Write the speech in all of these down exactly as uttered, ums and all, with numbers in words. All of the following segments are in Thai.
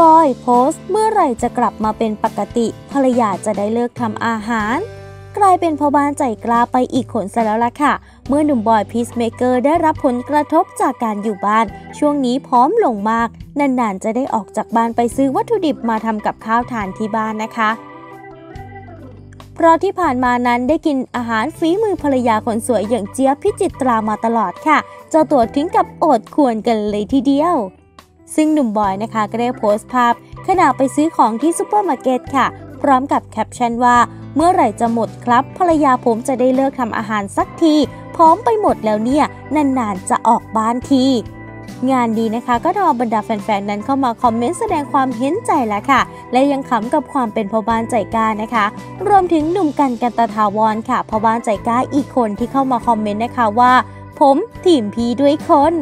บอยโพสต์เมื่อไหร่จะกลับมาเป็นปกติภรรยาจะได้เลิกทำอาหารกลายเป็นพ่อบ้านใจกล้าไปอีกคนซะแล้วล่ะค่ะเมื่อหนุ่มบอยพีซเมเกอร์ได้รับผลกระทบจากการอยู่บ้านช่วงนี้ผอมลงมากนานๆจะได้ออกจากบ้านไปซื้อวัตถุดิบมาทำกับข้าวทานที่บ้านนะคะเพราะที่ผ่านมานั้นได้กินอาหารฝีมือภรรยาคนสวยอย่างเจี๊ยบพิจิตรามาตลอดค่ะเจ้าตัวถึงกับอดควรกันเลยทีเดียวซึ่งหนุ่มบอยนะคะก็ได้โพสต์ภาพขณะไปซื้อของที่ซุปเปอร์มาร์เก็ตค่ะพร้อมกับแคปชั่นว่าเมื่อไหร่จะหมดครับภรรยาผมจะได้เลิกทำอาหารสักทีพร้อมไปหมดแล้วเนี่ยนานๆจะออกบ้านทีงานดีนะคะก็ทำเอาบรรดาแฟนๆนั้นเข้ามาคอมเมนต์แสดงความเห็นใจแล้วค่ะและยังขำกับความเป็นพ่อบ้านใจกล้านะคะรวมถึงหนุ่มกันกันตถาวรค่ะพ่อบ้านใจกล้าอีกคนที่เข้ามาคอมเมนต์นะคะว่าผมทีมพี่ด้วยคน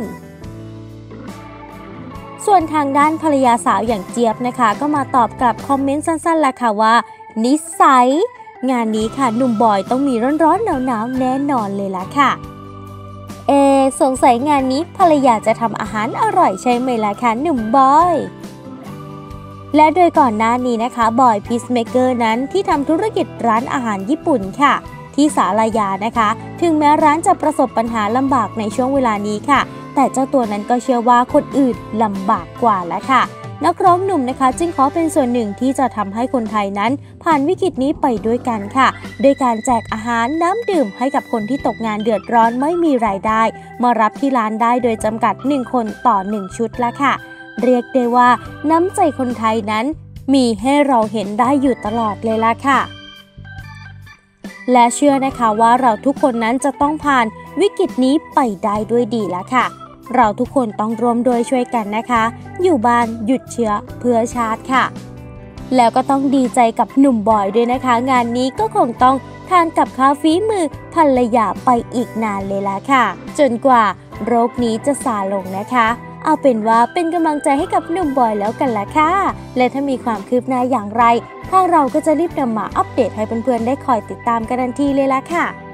ส่วนทางด้านภรรยาสาวอย่างเจี๊ยบนะคะก็มาตอบกลับคอมเมนต์สั้นๆแล้วค่ะว่านิสัยงานนี้ค่ะหนุ่มบอยต้องมีร้อนๆหนาวๆแน่นอนเลยล่ะค่ะเอสงสัยงานนี้ภรรยาจะทำอาหารอร่อยใช่ไหมล่ะคะหนุ่มบอยและโดยก่อนหน้านี้นะคะบอยพีซเมเกอร์นั้นที่ทำธุรกิจร้านอาหารญี่ปุ่นค่ะที่ศาลายานะคะถึงแม้ร้านจะประสบปัญหาลำบากในช่วงเวลานี้ค่ะแต่เจ้าตัวนั้นก็เชื่อว่าคนอื่นลำบากกว่าแล้วค่ะนักร้องหนุ่มนะคะจึงขอเป็นส่วนหนึ่งที่จะทำให้คนไทยนั้นผ่านวิกฤตนี้ไปด้วยกันค่ะโดยการแจกอาหารน้ำดื่มให้กับคนที่ตกงานเดือดร้อนไม่มีรายได้มารับที่ร้านได้โดยจำกัดหนึ่งคนต่อหนึ่งชุดละค่ะเรียกได้ว่าน้ำใจคนไทยนั้นมีให้เราเห็นได้อยู่ตลอดเลยล่ะค่ะและเชื่อนะคะว่าเราทุกคนนั้นจะต้องผ่านวิกฤตนี้ไปได้ด้วยดีแล้วค่ะเราทุกคนต้องร่วมด้วยช่วยกันนะคะอยู่บ้านหยุดเชื้อเพื่อชาติค่ะแล้วก็ต้องดีใจกับหนุ่มบอยด้วยนะคะงานนี้ก็คงต้องทานกับข้าวฝีมือภรรยาไปอีกนานเลยล่ะค่ะจนกว่าโรคนี้จะซาลงนะคะเอาเป็นว่าเป็นกำลังใจให้กับหนุ่มบอยแล้วกันละค่ะและถ้ามีความคืบหน้าอย่างไรทางเราก็จะรีบนำมาอัปเดตให้เพื่อนๆได้คอยติดตามกันทันทีเลยล่ะค่ะ